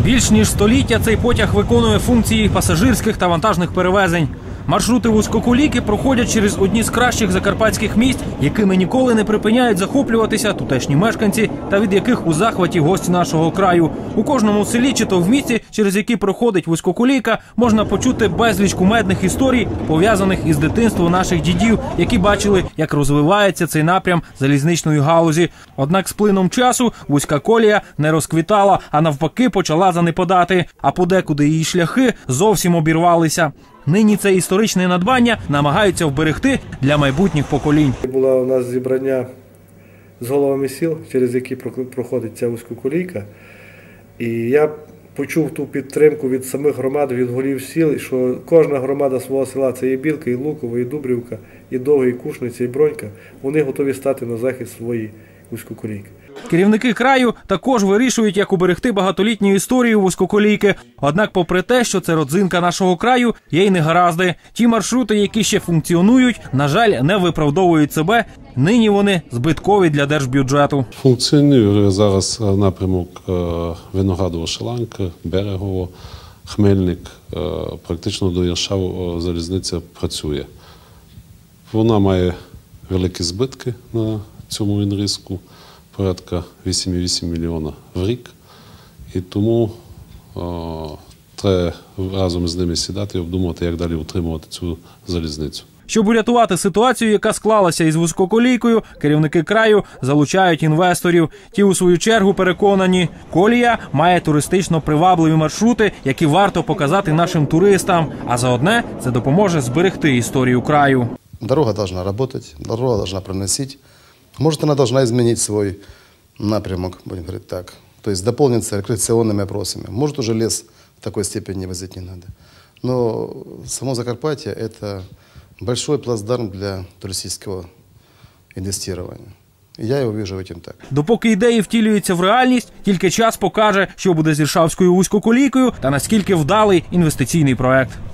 Більш ніж століття цей потяг виконує функції пасажирських та вантажних перевезень. Маршрути вузькоколійки проходять через одні з кращих закарпатських місць, якими ніколи не припиняють захоплюватися тутешні мешканці та від яких у захваті гості нашого краю. У кожному селі чи то в місті, через які проходить вузькоколійка, можна почути безліч кумедних історій, пов'язаних із дитинством наших дідів, які бачили, як розвивається цей напрям залізничної галузі. Однак з плином часу вузька колія не розквітала, а навпаки почала занепадати, а подекуди її шляхи зовсім обірвалися. Нині це історичне надбання намагаються вберегти для майбутніх поколінь. Було у нас зібрання з головами сіл, через які проходить ця вузькоколійка. І я почув ту підтримку від самих громад, від голів сіл, що кожна громада свого села, це і Білка, і Луково, і Дубрівка, і Довга, і Кушниця, і Бронька, вони готові стати на захист своєї вузькоколійки. Керівники краю також вирішують, як уберегти багатолітню історію вузькоколійки. Однак, попри те, що це родзинка нашого краю, є й негаразди. Ті маршрути, які ще функціонують, на жаль, не виправдовують себе. Нині вони збиткові для держбюджету. Функціонує зараз напрямок Виноградово-Шаланка, Берегово, Хмельник. Практично до Іршаву залізниця працює. Вона має великі збитки на цьому інрізку. Порядка 8,8 мільйона в рік. І тому треба разом з ними сідати і обдумувати, як далі утримувати цю залізницю. Щоб урятувати ситуацію, яка склалася із вузькоколійкою, керівники краю залучають інвесторів. Ті, у свою чергу, переконані, колія має туристично привабливі маршрути, які варто показати нашим туристам. А заодне це допоможе зберегти історію краю. Дорога должна работать, дорога должна проносить. Может, она должна изменить свой напрямок, будем говорить так. То есть дополниться рекреационными опросами. Может, уже лес в такой степени возить не надо. Но само Закарпатье – это большой плацдарм для туристического инвестирования. Я його вижу этим так. Допоки ідеї втілюються в реальність, тільки час покаже, що буде з Іршавською вузькоколійкою та наскільки вдалий інвестиційний проект.